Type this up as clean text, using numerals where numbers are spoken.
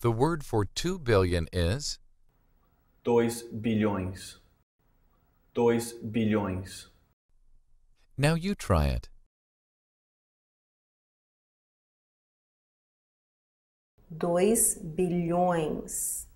The word for 2 billion is dois bilhões, dois bilhões, Now you try it. 2 bilhões,